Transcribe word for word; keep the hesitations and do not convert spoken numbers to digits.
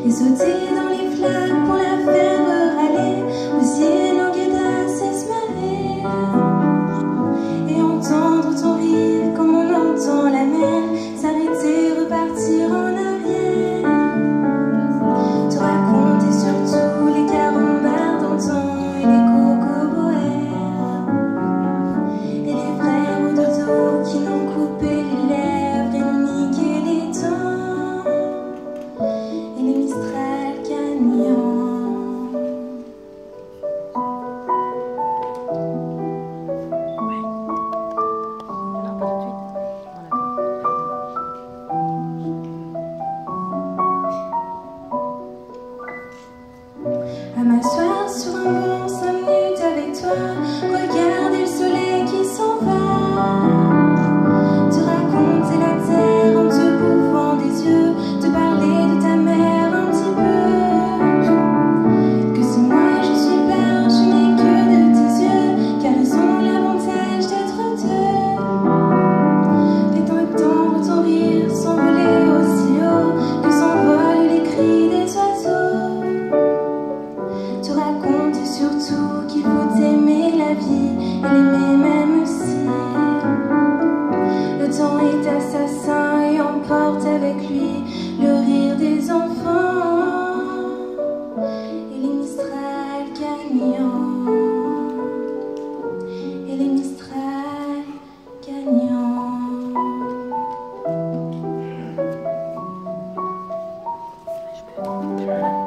et sauter dans les flaques pour la faire râler. Le ciel en guéda cesse marrer et entendre ton rire comme on entend la mer s'arrêter, repartir en arrière. Te raconter surtout les carambars d'antan et les cocoboères et les frères au dodo qui n'ont coupé les lèvres et nous niqué les dents et les Mistral gagnants. À m'asseoir sur un banc cinq minutes avec toi, regarder le soleil qui s'en va, te raconter la terre en te bouffant des yeux, te parler de ta mère un petit peu, que si moi je suis peur, je n'ai que de tes yeux, car ils ont l'avantage d'être deux, et d'entendre ton rire s'envoler aussi haut que s'envolent les cris des oiseaux. Te raconter surtout qu'il faut aimer la vie et l'aimer même si le temps est assassin et emporte avec lui le rire des enfants et les Mistral gagnants et les Mistral gagnants.